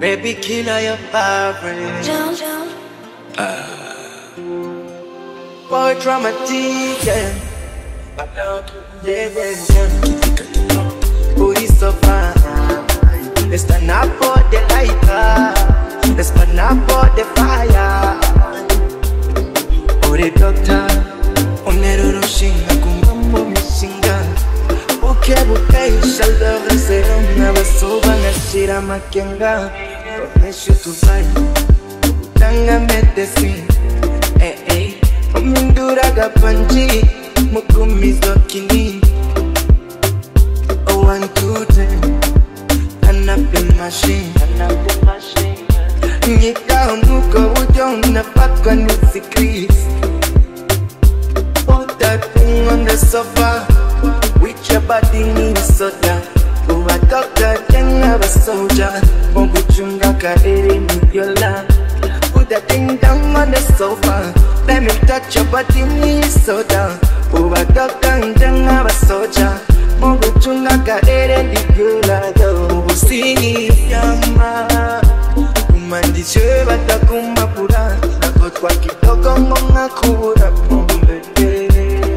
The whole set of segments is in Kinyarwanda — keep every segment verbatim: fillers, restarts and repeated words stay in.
Baby, killer your favorite. Uh, boy, dramatic, yeah. Yeah, yeah, yeah. Booty so fine. Let's turn up for the lighter. Let's burn up for the fire. Oh, the doctor. Onero rushinga kumamo mishinga. Buke buke shalda resero na basoba na shira makenga. Meshu tuzai. Tanga medicine. Eh eh. Omindura gapanji. Mukumizo kini. Oh one two ten. Turn up the machine. Turn up the machine. Nika muko ujo unapakwa nisikris. Put that thing on the sofa. With your body in soda. Oh I talk that thing of a soldier. Mungu chunga kairi nivyola. Put that thing down on the sofa. Let me touch your body in soda. Oh I talk that thing of a soldier. Mungu chunga kairi nivyola. Usingi yama Umandishe bata kumapura Nakotwa kitoko ngonga kubura Mbebe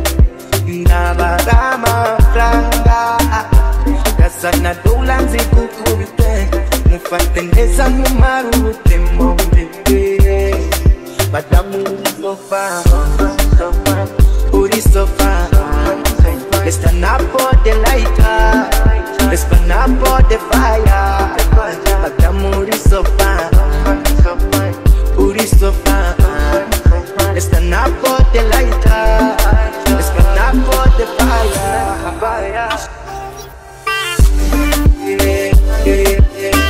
Nabarama franga Kasana dolanzi kukubite Mufate neza mumarute mbebe Madamu sofa Uri sofa Let's turn up for the lighter. Let's burn up for the fire. Madamu uri so fine. Uri so fine. Let's turn up for the lighter. Let's burn up for the fire. Yeah, yeah, yeah.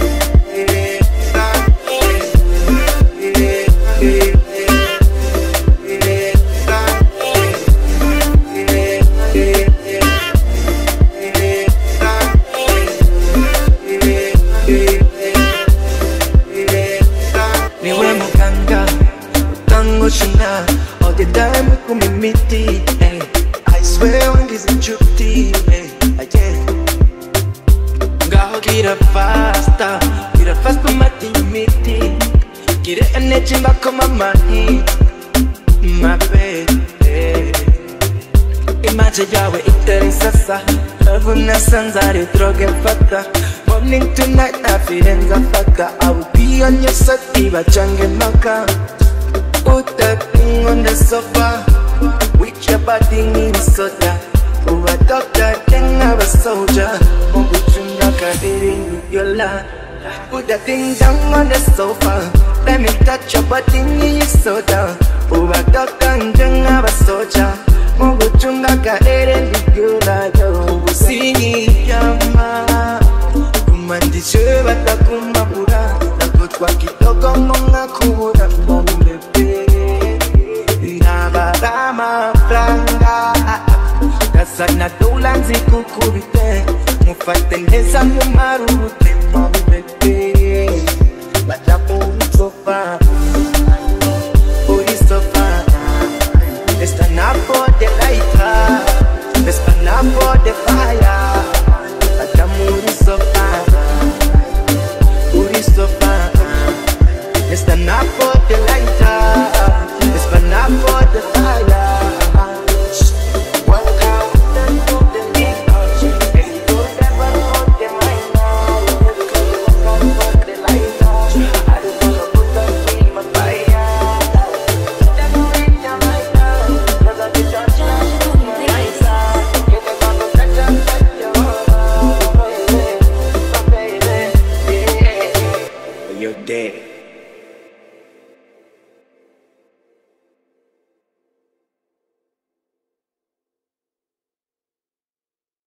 All the time we come and meet it, hey. I swear when this is truth, hey. Yeah. Go get up faster, get up faster, my team meet it. Get the energy back on my mind, my baby. Imagine yawe iterisasa, love na sanzari droge fata. Morning to night, I feel in the fata. I will be on your sativa, change maka. Put that thing on the sofa. With your body in soda. Oh, I talk that thing of a soldier. Mungu chunga kadiri nivyola. Put that thing down on the sofa. Let me touch your body in soda. Oh, I talk that thing of a soldier. Mungu chunga kadiri nivyola. Usingi yama Umandishe bata kumapura Nakotwa kitoko ngonga kubura Nabarama franga Kasana dolanzi kukubite Mufate neza mumarute mbebe Madamu sofa Uri sofa Let's turn up for the lighter. Let's turn up for the fire. Madamu uri sofa Uri sofa Let's turn up for the lighter. Let's burn up for the fire. Welcome to the big house. If you never hold the line now, welcome for the lighter. I just wanna put up in my fire. Never reach your lighter, 'cause I just touch my lighter. You can come and touch and touch your heart, baby, baby, yeah. You're dead.